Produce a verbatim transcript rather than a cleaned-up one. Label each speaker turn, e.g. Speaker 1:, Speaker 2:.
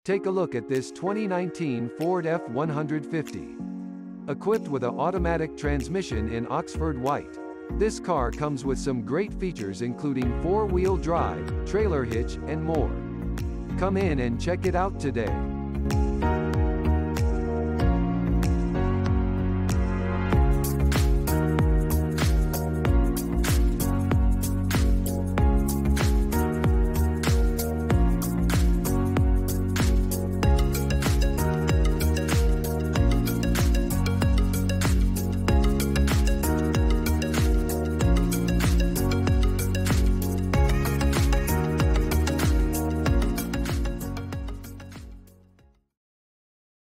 Speaker 1: Take a look at this twenty nineteen Ford F one fifty. Equipped with an automatic transmission in Oxford White. This car comes with some great features including four-wheel drive, trailer hitch, and more. Come in and check it out today.